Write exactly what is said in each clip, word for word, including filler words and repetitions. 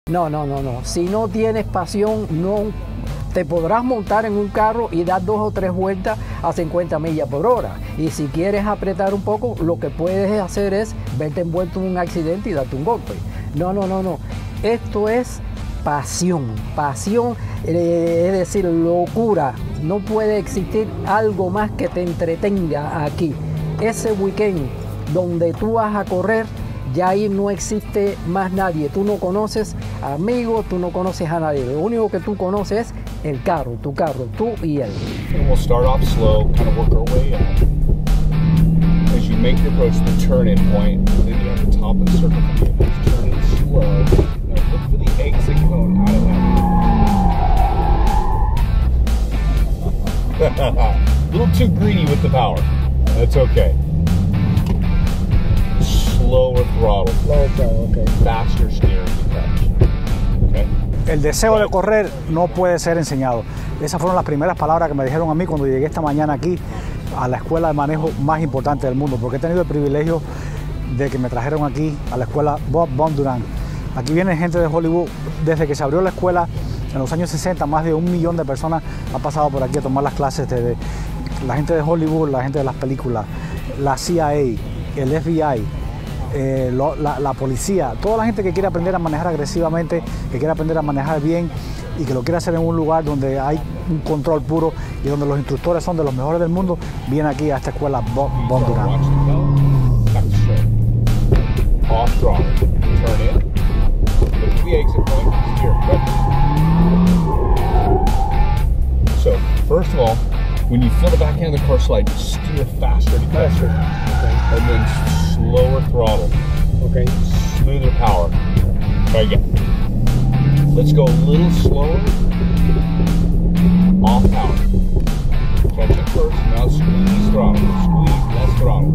No, no, no, no. Si no tienes pasión, no te podrás montar en un carro y dar dos o tres vueltas a cincuenta millas por hora. Y si quieres apretar un poco, lo que puedes hacer es verte envuelto en un accidente y darte un golpe. No, no, no, no. Esto es pasión. Pasión, eh, es decir, locura. No puede existir algo más que te entretenga aquí. Ese weekend donde tú vas a correr, ya ahí no existe más nadie. Tú no conoces amigos, tú no conoces a nadie. Lo único que tú conoces es el carro, tu carro, tú y él. And we'll start off slow, kind of work our way up. As you make your approach to the turn-in point, then you're at the top of the circle for vehicles. Turn in slow. Now look for the exit cone out of that. A little too greedy with the power. That's okay. Slower throttle. Okay. Faster steering touch. Okay. El deseo de correr no puede ser enseñado. Esas fueron las primeras palabras que me dijeron a mí cuando llegué esta mañana aquí a la escuela de manejo más importante del mundo, porque he tenido el privilegio de que me trajeron aquí a la escuela Bob Bondurant. Aquí viene gente de Hollywood. Desde que se abrió la escuela en los años sesenta, más de un millón de personas han pasado por aquí a tomar las clases. De la gente de Hollywood, la gente de las películas, la C I A, el F B I, Eh, lo, la, la policía, toda la gente que quiere aprender a manejar agresivamente, que quiere aprender a manejar bien y que lo quiere hacer en un lugar donde hay un control puro y donde los instructores son de los mejores del mundo, viene aquí a esta escuela Bob Bondurant. Off throttle, turn in, look to the exit point, steer, right. So, first of all, when you feel the back end of the car slide, steer faster to catch it. Okay. And then slower throttle. Okay. Smoother power. Try again. Let's go a little slower. Off power. Catch it first. Now squeeze throttle. Squeeze, less throttle.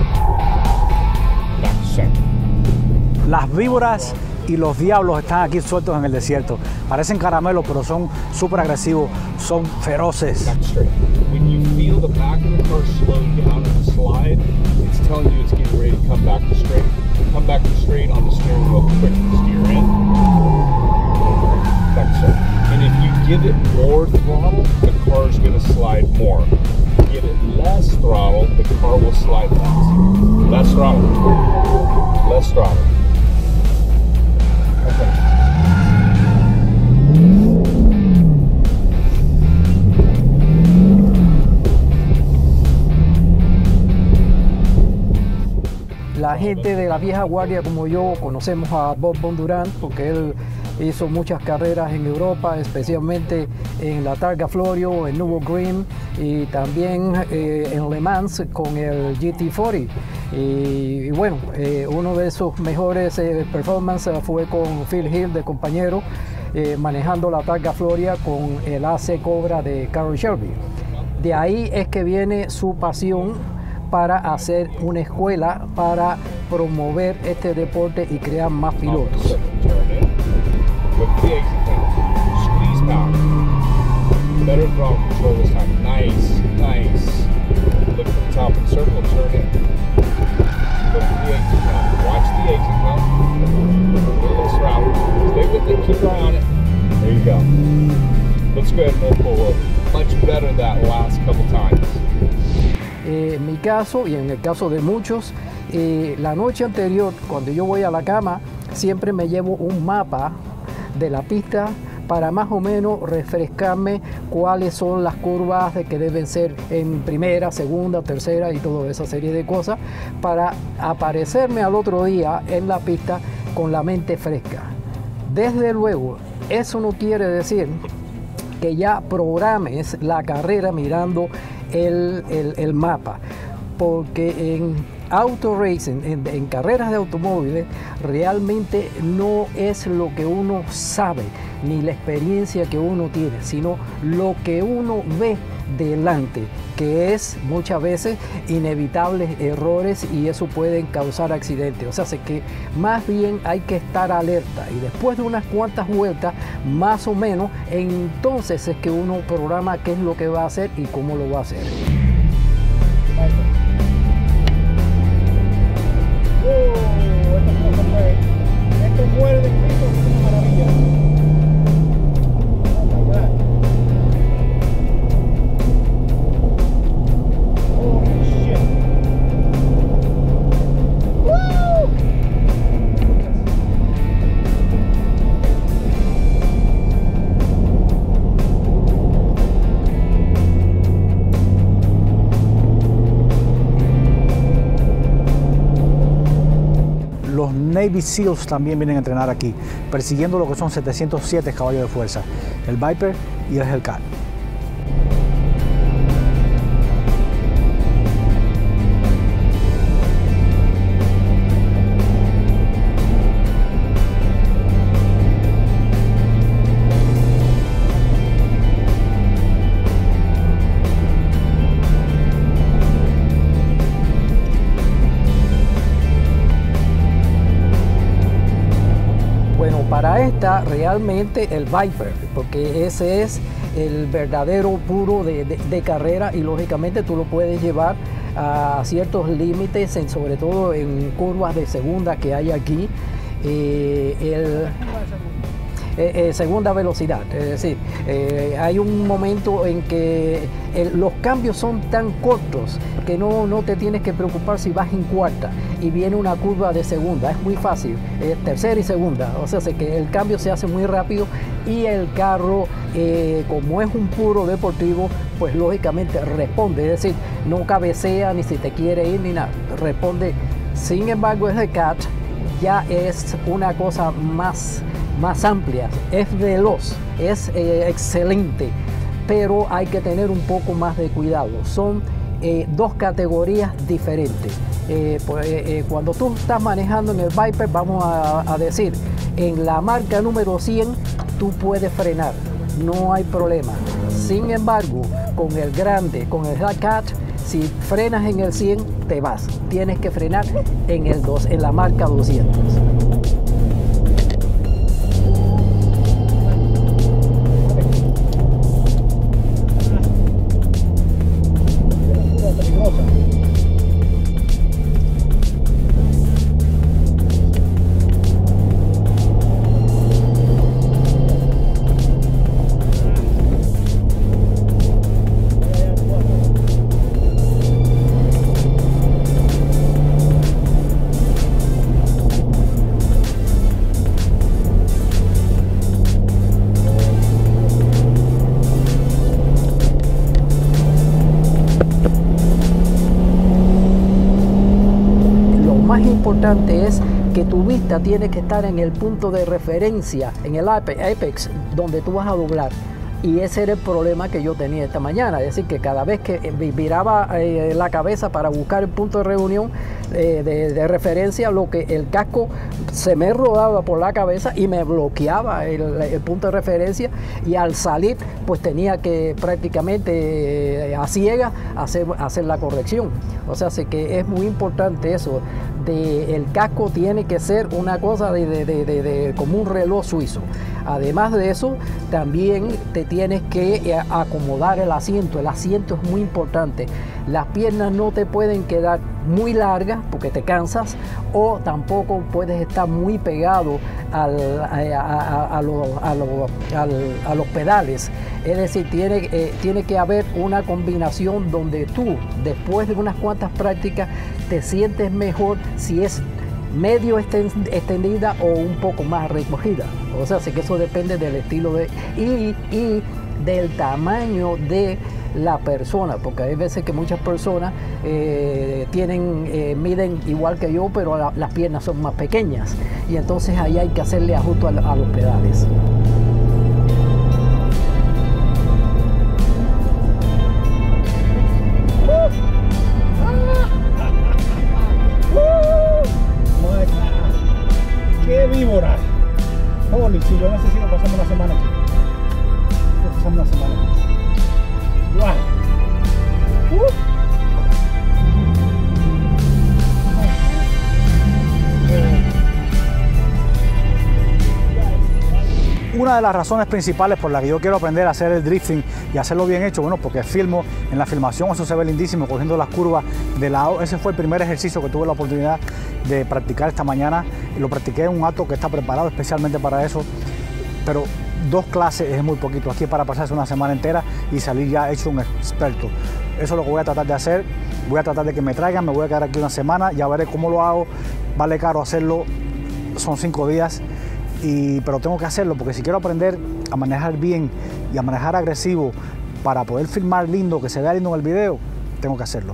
Back to center. Las víboras y los diablos están aquí sueltos en el desierto. Parecen caramelos, pero son súper agresivos, son feroces. Back straight. When you feel the back of the car slow down in the slide, it's telling you it's getting ready to come back to straight. Come back to straight on the steering wheel, quick steer in. Back to straight. And if you give it more throttle, the car is going to slide more. Give it less throttle, the car will slide less. Less throttle. Less throttle. Okay. La gente de la vieja guardia como yo conocemos a Bob Bondurant porque él hizo muchas carreras en Europa, especialmente en la Targa Florio, en Nürburgring y también eh, en Le Mans con el G T cuarenta. Y, y bueno, eh, uno de sus mejores eh, performances fue con Phil Hill de compañero, eh, manejando la Targa Floria con el A C Cobra de Carroll Shelby. De ahí es que viene su pasión para hacer una escuela para promover este deporte y crear más pilotos. Eh, en mi caso y en el caso de muchos, eh, la noche anterior, cuando yo voy a la cama, siempre me llevo un mapa de la pista para más o menos refrescarme cuáles son las curvas de que deben ser en primera, segunda, tercera y toda esa serie de cosas, para aparecerme al otro día en la pista con la mente fresca. Desde luego, eso no quiere decir que ya programes la carrera mirando el, el, el mapa, porque en auto racing, en, en carreras de automóviles, realmente no es lo que uno sabe ni la experiencia que uno tiene, sino lo que uno ve delante, que es muchas veces inevitables errores y eso puede causar accidentes. O sea, sé que más bien hay que estar alerta y después de unas cuantas vueltas, más o menos, entonces es que uno programa qué es lo que va a hacer y cómo lo va a hacer. Oh, esto muerde, esto muerde, esto es una maravilla. Navy SEALs también vienen a entrenar aquí, persiguiendo lo que son setecientos siete caballos de fuerza, el Viper y el Hellcat. Para esta realmente el Viper, porque ese es el verdadero puro de, de, de carrera y lógicamente tú lo puedes llevar a ciertos límites, en, sobre todo en curvas de segunda que hay aquí. Eh, el, Eh, eh, segunda velocidad, es decir, eh, hay un momento en que el, los cambios son tan cortos que no, no te tienes que preocupar si vas en cuarta y viene una curva de segunda, es muy fácil, eh, tercera y segunda, o sea, que el cambio se hace muy rápido y el carro, eh, como es un puro deportivo, pues lógicamente responde, es decir, no cabecea ni si te quiere ir ni nada, responde. Sin embargo, el Hellcat ya es una cosa más más amplia, es veloz, es eh, excelente, pero hay que tener un poco más de cuidado. Son eh, dos categorías diferentes. Eh, pues, eh, cuando tú estás manejando en el Viper, vamos a, a decir, en la marca número cien, tú puedes frenar, no hay problema. Sin embargo, con el grande, con el Hellcat, si frenas en el cien, te vas. Tienes que frenar en, el dos, en la marca doscientos. Importante es que tu vista tiene que estar en el punto de referencia, en el apex, donde tú vas a doblar. Y ese era el problema que yo tenía esta mañana, es decir, que cada vez que viraba eh, la cabeza para buscar el punto de reunión, eh, de, de referencia, lo que el casco se me rodaba por la cabeza y me bloqueaba el, el punto de referencia, y al salir pues tenía que prácticamente eh, a ciegas hacer, hacer la corrección. O sea, sé que es muy importante eso, de, el casco tiene que ser una cosa de, de, de, de, de como un reloj suizo. Además de eso, también te tienes que acomodar el asiento. El asiento es muy importante. Las piernas no te pueden quedar muy largas porque te cansas, o tampoco puedes estar muy pegado al, a, a, a, lo, a, lo, al, a los pedales. Es decir, tiene, eh, tiene que haber una combinación donde tú, después de unas cuantas prácticas, te sientes mejor si es medio extendida o un poco más recogida. O sea, sí que eso depende del estilo de y, y del tamaño de la persona, porque hay veces que muchas personas eh, tienen eh, miden igual que yo, pero la, las piernas son más pequeñas, y entonces ahí hay que hacerle ajuste a, a los pedales. ¡Qué víbora! Holy, si yo necesito pasarme una semana aquí. Quiero pasarme una semana aquí. ¡Guau! Uh. Una de las razones principales por las que yo quiero aprender a hacer el drifting y hacerlo bien hecho, bueno, porque filmo, en la filmación eso se ve lindísimo, cogiendo las curvas de lado. Ese fue el primer ejercicio que tuve la oportunidad de practicar esta mañana, y lo practiqué en un acto que está preparado especialmente para eso, pero dos clases es muy poquito, aquí para pasarse una semana entera y salir ya hecho un experto. Eso es lo que voy a tratar de hacer. Voy a tratar de que me traigan, me voy a quedar aquí una semana, ya veré cómo lo hago. Vale caro hacerlo, son cinco días, y, pero tengo que hacerlo porque si quiero aprender a manejar bien y a manejar agresivo para poder filmar lindo, que se vea lindo en el video, tengo que hacerlo.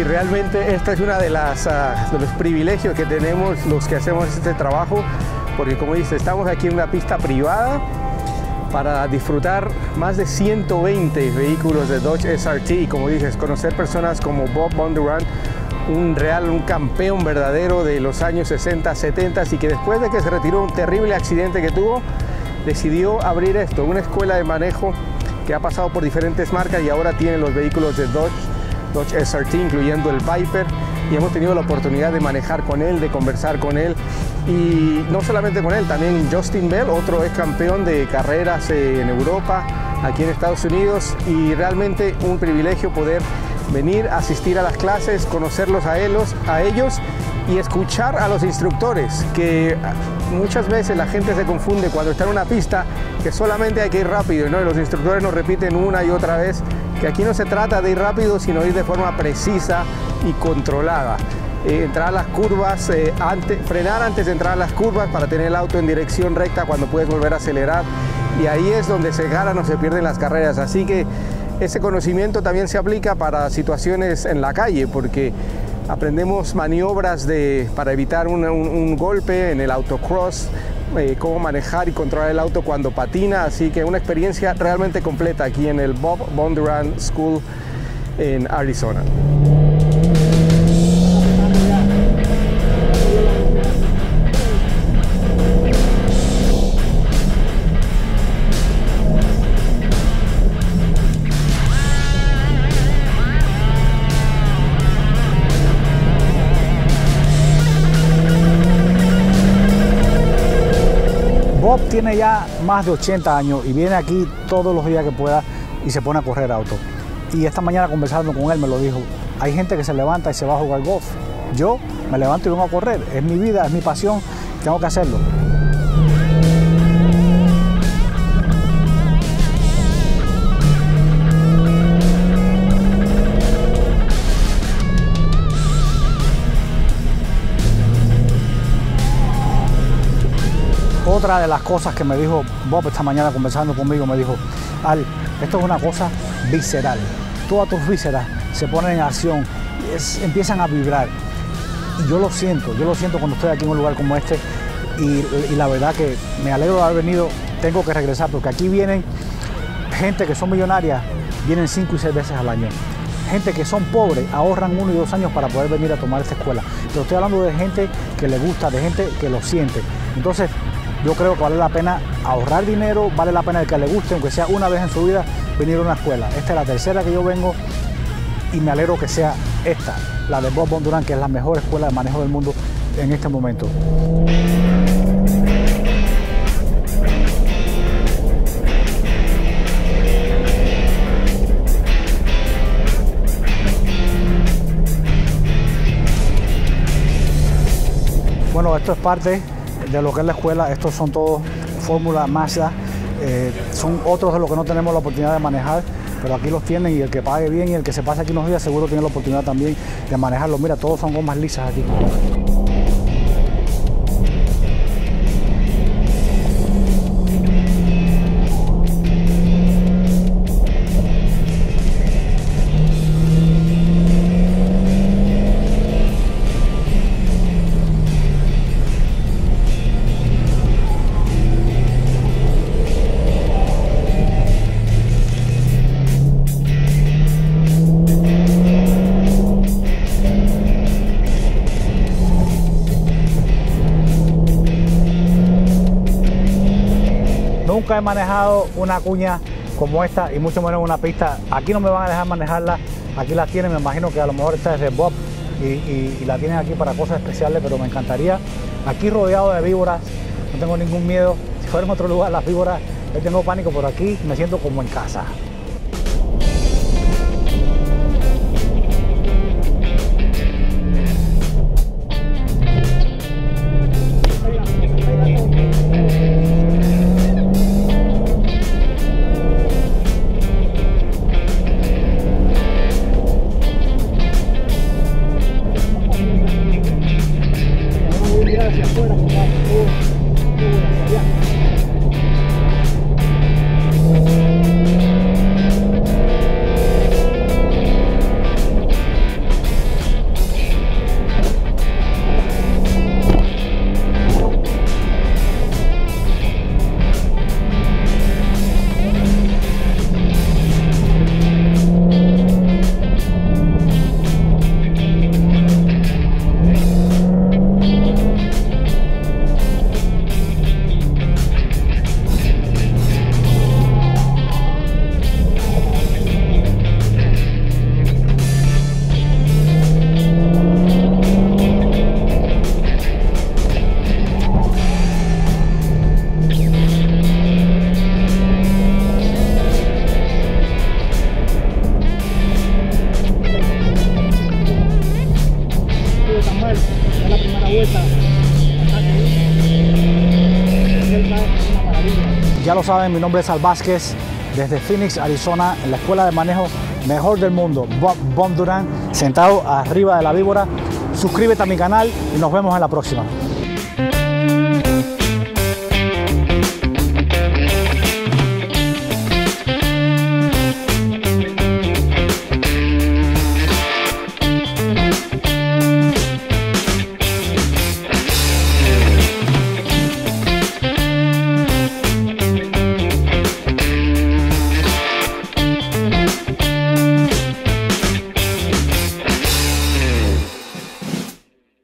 y realmente esta es una de las uh, de los privilegios que tenemos los que hacemos este trabajo, porque como dice, estamos aquí en una pista privada para disfrutar más de ciento veinte vehículos de Dodge S R T y, como dices, conocer personas como Bob Bondurant, un real, un campeón verdadero de los años sesenta, setenta, y que después de que se retiró un terrible accidente que tuvo, decidió abrir esto, una escuela de manejo que ha pasado por diferentes marcas y ahora tiene los vehículos de Dodge, Dodge S R T, incluyendo el Viper, y hemos tenido la oportunidad de manejar con él, de conversar con él, y no solamente con él, también Justin Bell, otro ex campeón de carreras en Europa, aquí en Estados Unidos, y realmente un privilegio poder venir, asistir a las clases, conocerlos a ellos, a ellos y escuchar a los instructores, que muchas veces la gente se confunde cuando está en una pista que solamente hay que ir rápido, ¿no? Y los instructores nos repiten una y otra vez que aquí no se trata de ir rápido, sino ir de forma precisa y controlada. Eh, entrar a las curvas, eh, antes, frenar antes de entrar a las curvas para tener el auto en dirección recta cuando puedes volver a acelerar, y ahí es donde se ganan o se pierden las carreras. Así que ese conocimiento también se aplica para situaciones en la calle, porque aprendemos maniobras de, para evitar un, un, un golpe en el autocross, eh, cómo manejar y controlar el auto cuando patina, así que una experiencia realmente completa aquí en el Bob Bondurant School en Arizona. Bob tiene ya más de ochenta años y viene aquí todos los días que pueda y se pone a correr auto. Y esta mañana conversando con él me lo dijo, hay gente que se levanta y se va a jugar golf. Yo me levanto y vengo a correr, es mi vida, es mi pasión, tengo que hacerlo. Otra de las cosas que me dijo Bob esta mañana conversando conmigo, me dijo, Al, esto es una cosa visceral. Todas tus vísceras se ponen en acción, es, empiezan a vibrar. Y yo lo siento, yo lo siento cuando estoy aquí en un lugar como este y, y la verdad que me alegro de haber venido, tengo que regresar porque aquí vienen gente que son millonarias, vienen cinco y seis veces al año. Gente que son pobres, ahorran uno y dos años para poder venir a tomar esta escuela. Pero estoy hablando de gente que le gusta, de gente que lo siente. Entonces, yo creo que vale la pena ahorrar dinero, vale la pena el que le guste, aunque sea una vez en su vida, venir a una escuela. Esta es la tercera que yo vengo y me alegro que sea esta, la de Bob Bondurant, que es la mejor escuela de manejo del mundo en este momento. Bueno, esto es parte de lo que es la escuela, estos son todos Fórmula Mazda, eh, son otros de los que no tenemos la oportunidad de manejar, pero aquí los tienen y el que pague bien y el que se pase aquí unos días seguro tiene la oportunidad también de manejarlos. Mira, todos son gomas lisas aquí. Nunca he manejado una cuña como esta y mucho menos una pista. Aquí no me van a dejar manejarla, aquí la tienen, me imagino que a lo mejor esta es de Bob y, y, y la tienen aquí para cosas especiales, pero me encantaría. Aquí rodeado de víboras, no tengo ningún miedo. Si fuera en otro lugar las víboras, yo tengo pánico, por aquí me siento como en casa. Hacia afuera, como va, todo, todo hacia allá. lo saben, mi nombre es Al Vázquez, desde Phoenix, Arizona, en la escuela de manejo mejor del mundo, Bob Bondurant, sentado arriba de la víbora. Suscríbete a mi canal y nos vemos en la próxima.